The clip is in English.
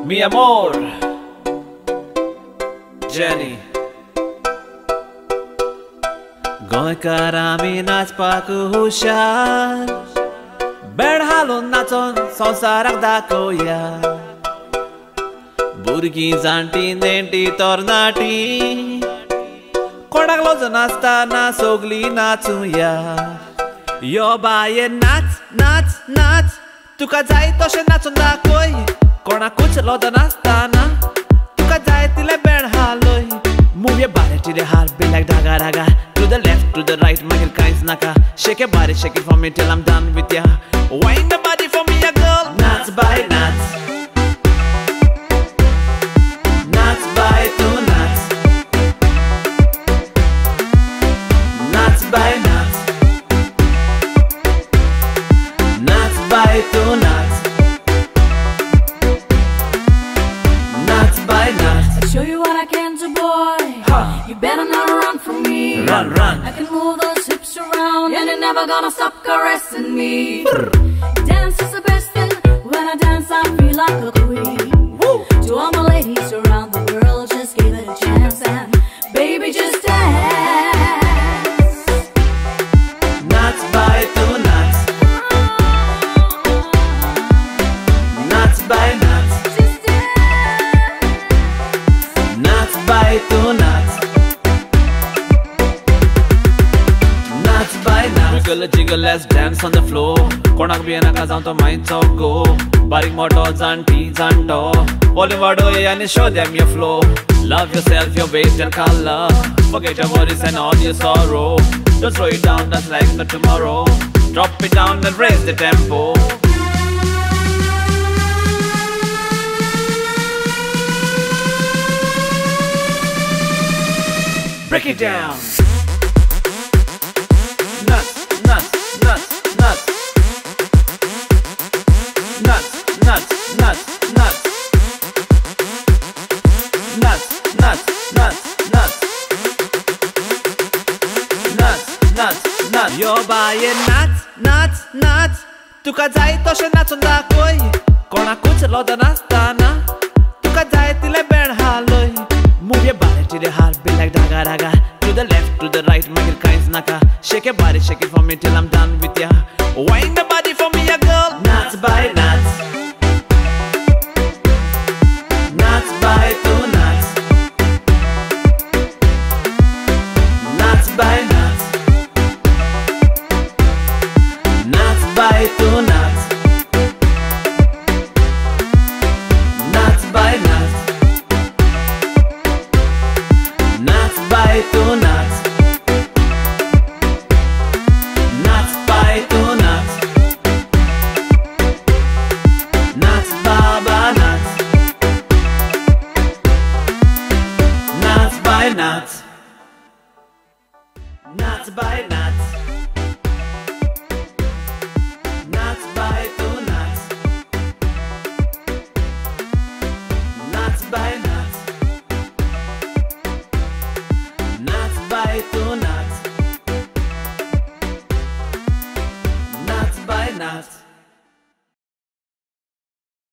Mi amor, Jenny. गोंयकार आमी नाचपाक हुशार बेड हालून नाचोन संवसाराक दाखोवया भुरगीं जाणटी नेणटी तरणाटी कोणाक लज नाचतना सगलीं नाचुया यो बाये नाच नाच नाच तुका जाय तशें नाचून दाखय कोणाकूच लज नाचतना तुका जाय तिले बेड हालय Move your body to the heartbeat like daga daga. To the left, to the right, magil kains naka. Shake your body, shake it for me till I'm done with ya. Wind the body for me, ya girl. Nuts by nuts. Nuts by two nuts. Nuts by nuts. Nuts by two nuts. Nuts by nuts. I'll show you what I can do, boy. You better not run from me. Run, run. I can move those hips around and you're never gonna stop caressing me. Dance is the best thing. When I dance, I feel like a queen. Woo. To all my ladies around the world, just give it a chance and baby, just dance. Nuts by two nuts. Nuts by nuts. Just dance. Nuts by two nuts. Wiggle jiggle, let's dance on the floor. Konak bhi na kazam to mind so go. Barik moto zanti zanto. Volume vadoye and show them your flow. Love yourself, your weight and color. Forget your worries and all your sorrow. Don't slow it down, that's like no tomorrow. Drop it down and raise the tempo. Break it down. Nuts, nuts, nuts, nuts. Nuts, nuts, nuts, nuts. Nuts, nuts, nuts, nuts. Nuts, nuts, nuts. Yo baye nuts, nuts, nuts. Tuka जाय तशें नाचून दाखय कोणाकूच लज नाचतना तुका जाय तिले बेड हालय Move your body to the heartbeat like daga daga. To the left, to the right, magil kains naka. Shake your body, shake it for me till I'm done with ya.